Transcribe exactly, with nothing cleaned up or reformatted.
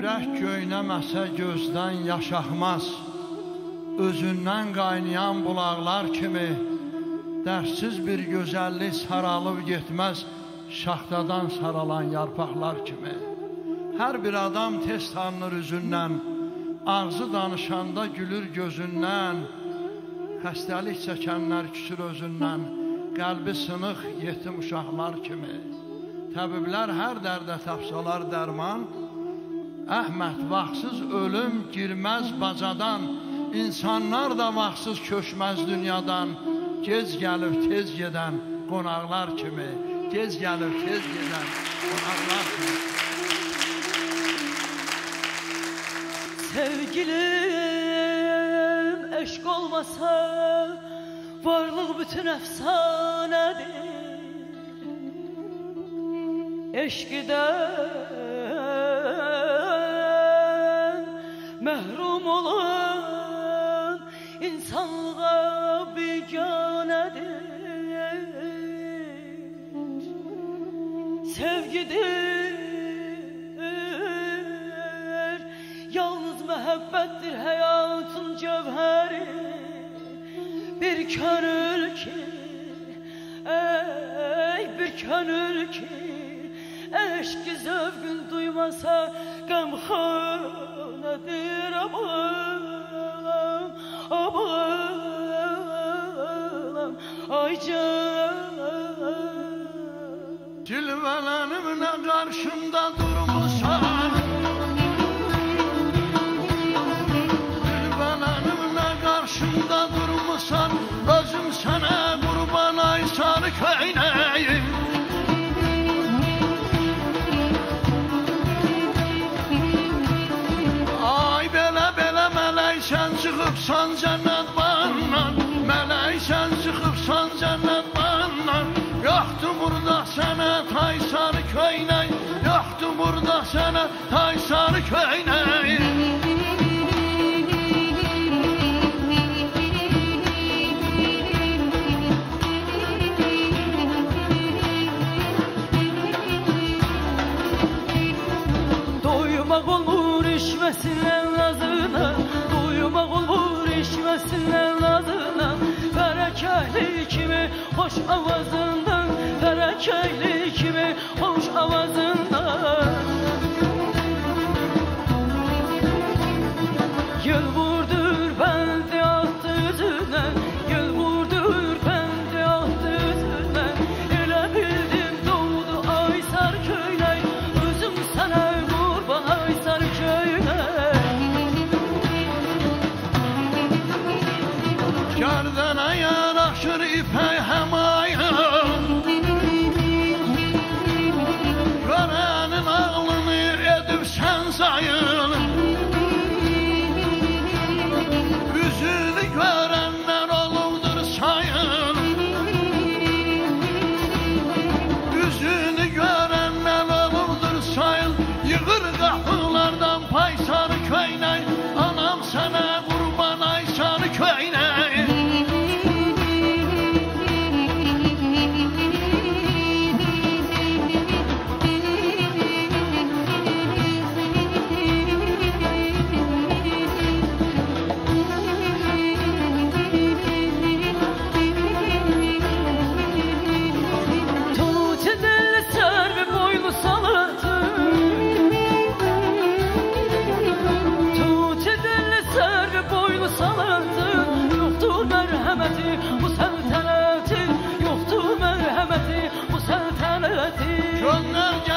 Ürək göynəməsə gözdən yaş axmaz, özündən qaynayan bulaqlar kimi, dərsiz bir gözəllik saralıb getməz, şaxtadan saralan yarpaqlar kimi. Hər bir adam tez tanınır üzündən, ağzı danışanda gülür gözündən, xəstəlik çəkənlər küsür özündən, qəlbi sınıq yetim uşaqlar kimi. Təbiblər hər dərdə tapsalar dərman, Əhməd vaxtsız ölüm girməz bacadan, İnsanlar da vaxtsız köşməz dünyadan, gec gəlir tez gedən qonaqlar kimi, gec gəlir tez gedən qonaqlar kimi. Sevgilim eşq olmasa, varlıq bütün əfsanədir. Eşqdən məhrum olan insanlığa biganədir. Sevgidir, yalnız məhəbbətdir həyatın cevheri. Bir könül ki, ey bir könül ki, eşki zövgün duymasa qəmxanədir. Abalam, abalam, ay can. Cilvələnimlə qarşımda durmuşsan, Cilvələnimlə qarşımda durmuşsan, özüm sənə qurban ay sarı köynəyim. Mələksən çıxıbsan cənnət bağından, Mələksən çıxıbsan cənnət bağından, yoxdur burada sənə tay sarı köynək, yoxdur burada sənə tay sarı köynək. Doymaq olmur işməsindən nazına, doymaq olmur işməsindən nazına, fərəkəkli kimi hoş avazından, fərəkəkli kimi hoş avazından. Gül vurdur bəndi altı üzündən, gül vurdur bəndi altı üzündən, elə bildim doğdu ay sarı köynək, özüm sənə qurban ay sarı köynək. Gərdənə yaraşır ipək həmayım, görənin ağlını edib sən zayın, üzünü görənlər olubdur sayın, üzünü görənlər olubdur sayın, yığır qapılardan pay sarı köynək, anam sənə qurban ay sarı köynək. Bu səltənəti, yoxdur mərhəməti, bu səltənəti. Könlər